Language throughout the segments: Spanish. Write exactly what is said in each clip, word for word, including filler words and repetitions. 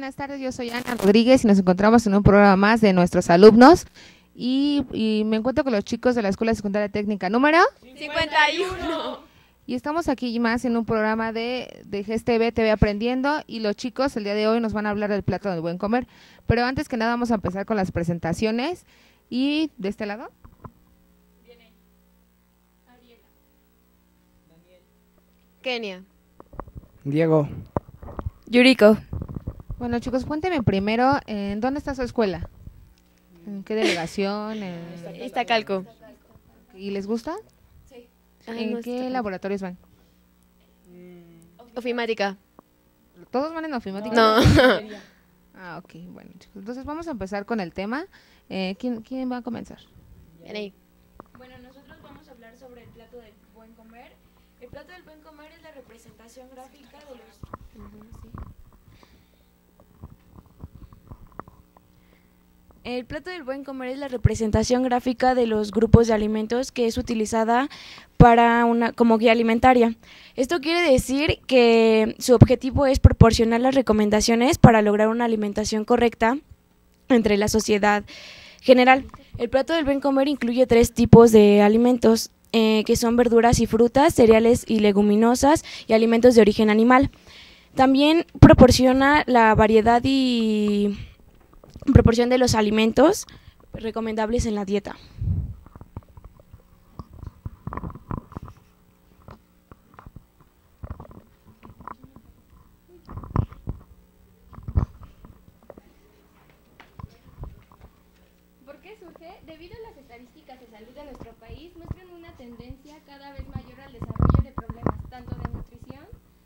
buenas tardes, yo soy Ana Rodríguez y nos encontramos en un programa más de nuestros alumnos y, y me encuentro con los chicos de la Escuela Secundaria Técnica número cincuenta y uno. Y estamos aquí más en un programa de, de G E S T V, T V Aprendiendo, y los chicos el día de hoy nos van a hablar del plato del buen comer, pero antes que nada vamos a empezar con las presentaciones. Y de este lado Viene Ariela, Daniel, Kenia, Diego, Yuriko. Bueno, chicos, cuéntenme primero, ¿en dónde está su escuela? ¿En qué delegación? ¿En... Iztacalco. ¿Y les gusta? Sí. ¿En qué laboratorios van? Ofimática. ¿Todos van en ofimática? No. Ah, ok, bueno, chicos, entonces vamos a empezar con el tema. Eh, ¿quién, ¿Quién va a comenzar? Viene. Bueno, nosotros vamos a hablar sobre el plato del buen comer. El plato del buen comer es la representación gráfica de los... El plato del buen comer es la representación gráfica de los grupos de alimentos que es utilizada para una como guía alimentaria. Esto quiere decir que su objetivo es proporcionar las recomendaciones para lograr una alimentación correcta entre la sociedad general. El plato del buen comer incluye tres tipos de alimentos, eh, que son verduras y frutas, cereales y leguminosas y alimentos de origen animal. También proporciona la variedad y proporción de los alimentos recomendables en la dieta. ¿Por qué surge? Debido a las estadísticas de salud de nuestro país, muestran una tendencia cada vez mayor al desarrollo de problemas, tanto de nutrición...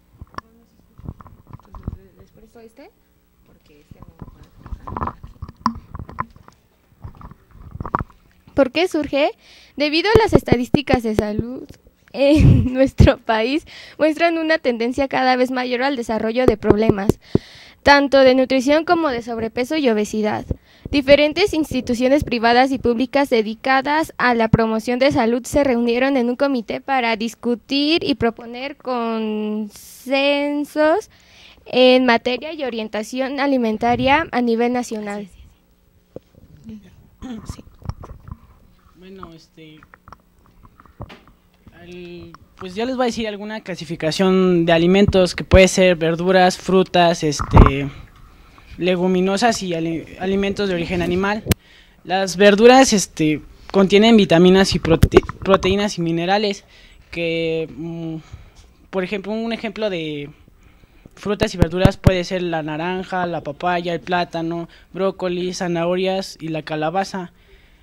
Entonces, ¿les presto este? Porque este no va a... ¿Por qué surge? Debido a las estadísticas de salud en nuestro país, muestran una tendencia cada vez mayor al desarrollo de problemas, tanto de nutrición como de sobrepeso y obesidad. Diferentes instituciones privadas y públicas dedicadas a la promoción de salud se reunieron en un comité para discutir y proponer consensos en materia y orientación alimentaria a nivel nacional. sí. Bueno, este, el, pues yo les voy a decir alguna clasificación de alimentos que puede ser verduras, frutas, este, leguminosas y ali, alimentos de origen animal. Las verduras, este, contienen vitaminas y prote, proteínas y minerales que, mm, por ejemplo, un ejemplo de frutas y verduras puede ser la naranja, la papaya, el plátano, brócoli, zanahorias y la calabaza.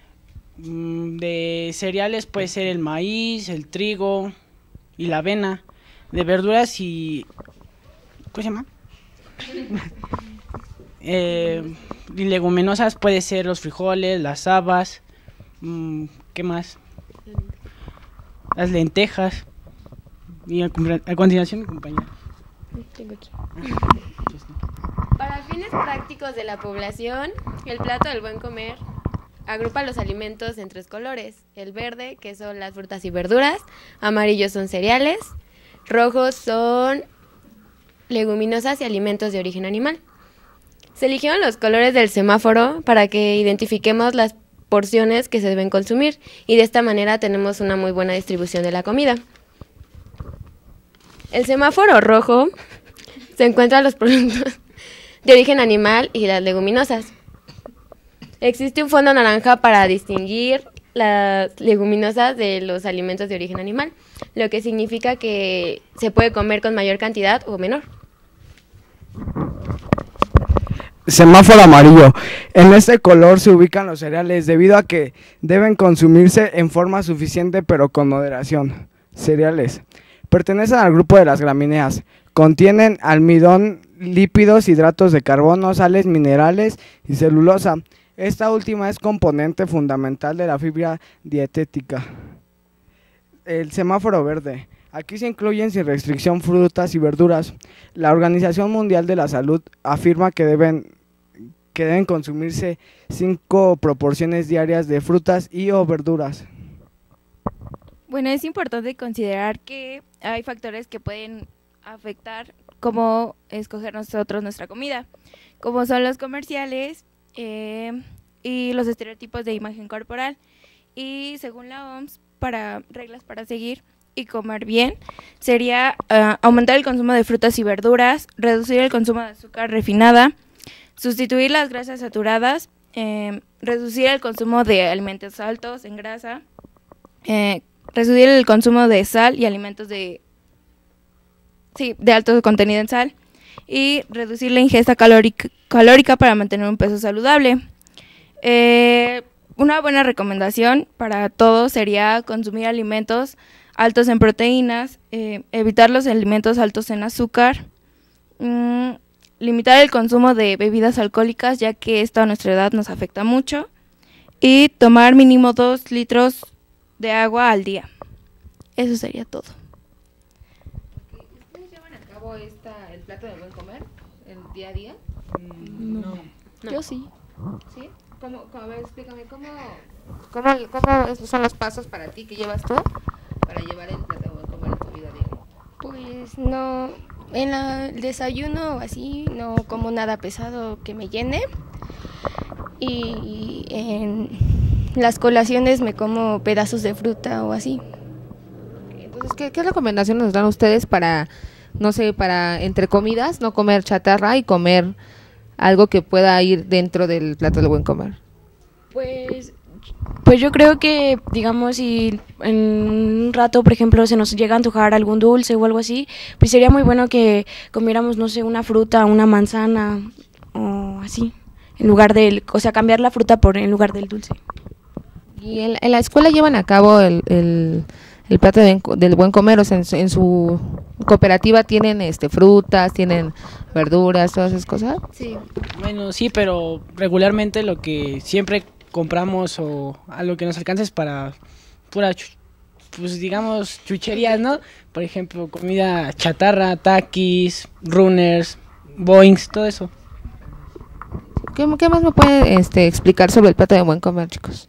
De cereales puede ser el maíz, el trigo y la avena. De verduras y... ¿cómo se llama? eh, y leguminosas puede ser los frijoles, las habas, mmm, ¿qué más? Las lentejas. Y a, a continuación mi compañera. Tengo aquí. Para fines prácticos de la población, el plato del buen comer agrupa los alimentos en tres colores: el verde, que son las frutas y verduras; amarillos son cereales; rojos son leguminosas y alimentos de origen animal. Se eligieron los colores del semáforo para que identifiquemos las porciones que se deben consumir y de esta manera tenemos una muy buena distribución de la comida. El semáforo rojo se encuentran los productos de origen animal y las leguminosas. Existe un fondo naranja para distinguir las leguminosas de los alimentos de origen animal, lo que significa que se puede comer con mayor cantidad o menor. Semáforo amarillo. En este color se ubican los cereales debido a que deben consumirse en forma suficiente pero con moderación. Cereales. Pertenecen al grupo de las gramíneas. Contienen almidón, lípidos, hidratos de carbono, sales minerales y celulosa. Esta última es componente fundamental de la fibra dietética. El semáforo verde. Aquí se incluyen sin restricción frutas y verduras. La Organización Mundial de la Salud afirma que deben, que deben consumirse cinco proporciones diarias de frutas y o verduras. Bueno, es importante considerar que hay factores que pueden afectar cómo escoger nosotros nuestra comida, como son los comerciales eh, y los estereotipos de imagen corporal. Y según la O M S, para reglas para seguir y comer bien, sería uh, aumentar el consumo de frutas y verduras, reducir el consumo de azúcar refinada, sustituir las grasas saturadas, eh, reducir el consumo de alimentos altos en grasa, eh, reducir el consumo de sal y alimentos de, sí, de alto contenido en sal, y reducir la ingesta calórica, calórica para mantener un peso saludable. Eh, una buena recomendación para todos sería consumir alimentos altos en proteínas, eh, evitar los alimentos altos en azúcar, mmm, limitar el consumo de bebidas alcohólicas, ya que esto a nuestra edad nos afecta mucho, y tomar mínimo dos litros de agua al día. Eso sería todo. ¿Ustedes llevan a cabo esta, el plato del buen comer, el día a día? No. No. Yo sí. ¿Sí? ¿Cómo, cómo, a ver, explícame, ¿cómo, cómo, cómo son los pasos para ti que llevas tú para llevar el plato del buen comer en tu vida diaria? Pues no, en la- el desayuno o así no como nada pesado que me llene. Y en las colaciones me como pedazos de fruta o así. Entonces, ¿qué, qué recomendaciones nos dan ustedes para, no sé, para entre comidas, no comer chatarra y comer algo que pueda ir dentro del plato del buen comer? Pues, pues yo creo que, digamos, si en un rato, por ejemplo, se nos llega a antojar algún dulce o algo así, pues sería muy bueno que comiéramos, no sé, una fruta, una manzana o así, en lugar del, o sea, cambiar la fruta por en lugar del dulce. ¿Y en, en la escuela llevan a cabo el, el, el plato de- del buen comer? O sea, en su, en su cooperativa tienen este frutas, tienen verduras, todas esas cosas. Sí. Bueno, sí, pero regularmente lo que siempre compramos o a lo que nos alcanza es para pura, chu- pues digamos, chucherías, ¿no? Por ejemplo, comida chatarra, taquis, runners, boings, todo eso. ¿Qué, qué más me pueden este, explicar sobre el plato de buen comer, chicos?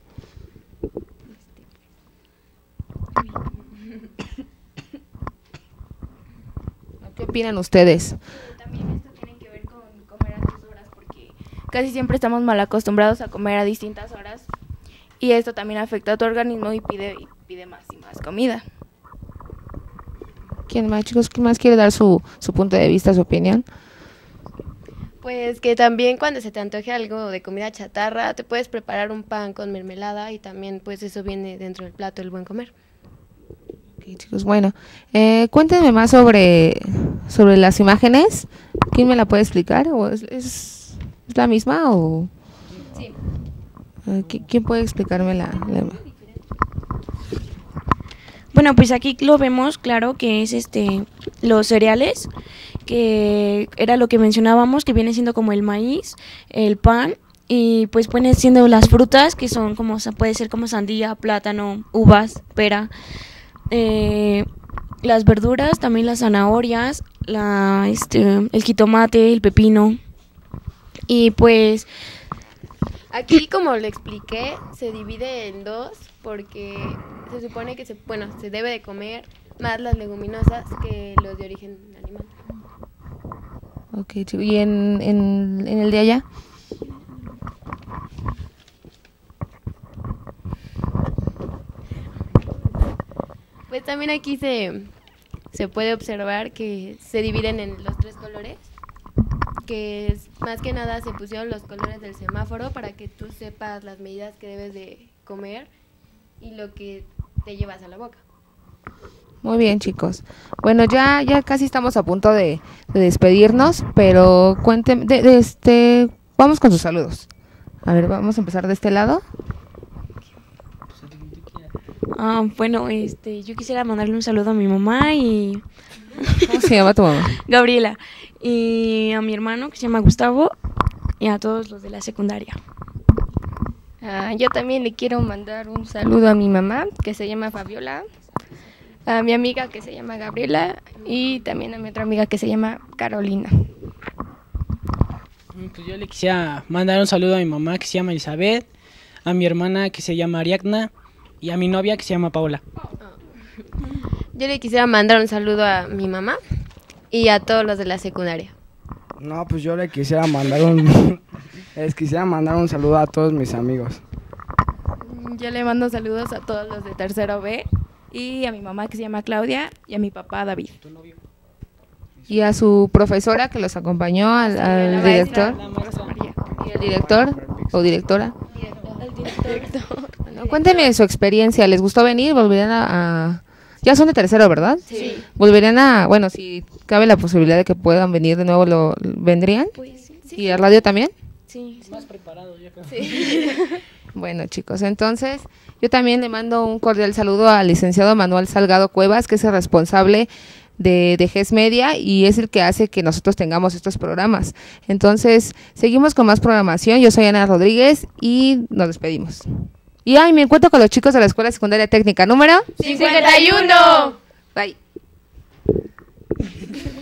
¿Qué opinan ustedes? También esto tiene que ver con comer a tus horas, porque casi siempre estamos mal acostumbrados a comer a distintas horas y esto también afecta a tu organismo y pide, y pide más y más comida. ¿Quién más, chicos? ¿Quién más quiere dar su, su punto de vista, su opinión? Pues que también cuando se te antoje algo de comida chatarra, te puedes preparar un pan con mermelada y también pues eso viene dentro del plato del buen comer. Ok, chicos, bueno, eh, cuéntenme más sobre, sobre las imágenes. ¿Quién me la puede explicar? ¿O es, es, es la misma o...? Sí. Eh, ¿qui- ¿Quién puede explicarme la, la ima- Bueno, pues aquí lo vemos, claro, que es este los cereales, que era lo que mencionábamos, que viene siendo como el maíz, el pan, y pues viene siendo las frutas, que son como, o sea, puede ser como sandía, plátano, uvas, pera, eh, las verduras, también las zanahorias, la, este, el jitomate, el pepino, y pues Aquí, como le expliqué, se divide en dos porque se supone que se, bueno, se debe de comer más las leguminosas que los de origen animal. Ok, chicos, ¿y en, en, en el de allá? Pues también aquí se, se puede observar que se dividen en los tres colores, que es, más que nada se pusieron los colores del semáforo para que tú sepas las medidas que debes de comer y lo que te llevas a la boca. Muy bien, chicos. Bueno, ya ya casi estamos a punto de, de despedirnos, pero cuéntenme, de, de este, vamos con sus saludos. A ver, vamos a empezar de este lado. ah, bueno, este, yo quisiera mandarle un saludo a mi mamá y ¿Cómo se llama tu mamá? Gabriela, y a mi hermano que se llama Gustavo y a todos los de la secundaria. Ah, yo también le quiero mandar un saludo a mi mamá, que se llama Fabiola, a mi amiga que se llama Gabriela y también a mi otra amiga que se llama Carolina. Mm, Pues yo le quisiera mandar un saludo a mi mamá que se llama Elizabeth, a mi hermana que se llama Ariadna y a mi novia que se llama Paola. Yo le quisiera mandar un saludo a mi mamá y a todos los de la secundaria. No, pues yo le quisiera mandar un les quisiera mandar un saludo a todos mis amigos. Yo le mando saludos a todos los de tercero B y a mi mamá que se llama Claudia y a mi papá David. Y a su profesora que los acompañó, al, al la director. maestra, la maestra María. ¿Y el director o directora? El director. Bueno, cuéntenme su experiencia. ¿Les gustó venir? ¿Volverían a, a...? Ya son de tercero, ¿verdad? Sí. ¿Volverían a...? Bueno, si cabe la posibilidad de que puedan venir de nuevo, ¿lo vendrían? Pues sí. ¿Y a radio también? Sí. Más preparado, yo creo. Sí. Bueno, chicos, entonces yo también le mando un cordial saludo al licenciado Manuel Salgado Cuevas, que es el responsable de, de G E S Media y es el que hace que nosotros tengamos estos programas. Entonces, seguimos con más programación. Yo soy Ana Rodríguez y nos despedimos. Y ay, me encuentro con los chicos de la Escuela Secundaria Técnica número cincuenta y uno. Bye.